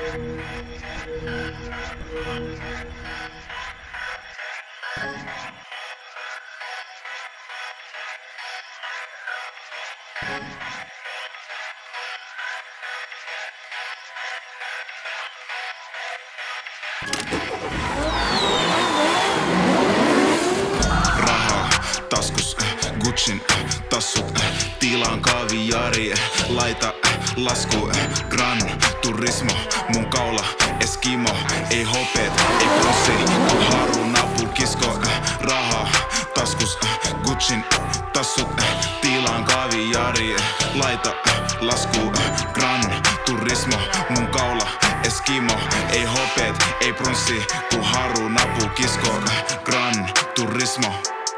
Rahaa taskus, Gucciin tassut, tilaan kaviari, laita lasku, Gran Turismo, mun kaula Eskimo, ei hopeet, ei prossi, kun haru napu kisko. Rahaa taskus, Gucciin tassut, tilaan kaviari, laita lasku, Gran Turismo, mun kaula Eskimo, ei hopeet, ei pronssi, kun haru napu kisko. Gran Turismo,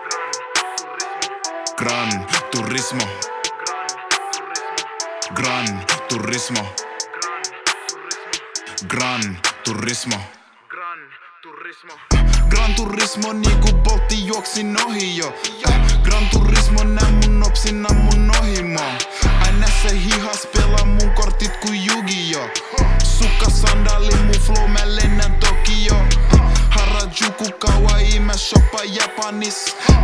Gran Turismo, Gran Turismo, Gran Turismo, Gran Turismo niinku Boltti juoksin ohi jo. Gran Turismo nää mun nopsin mun ohimo. Aina se hihas pelaa mun kortit ku Yu-Gi-Oh. Sukka sandali mun flow mä lennän Tokio. Harajuku kawaii mä shoppa Japanis.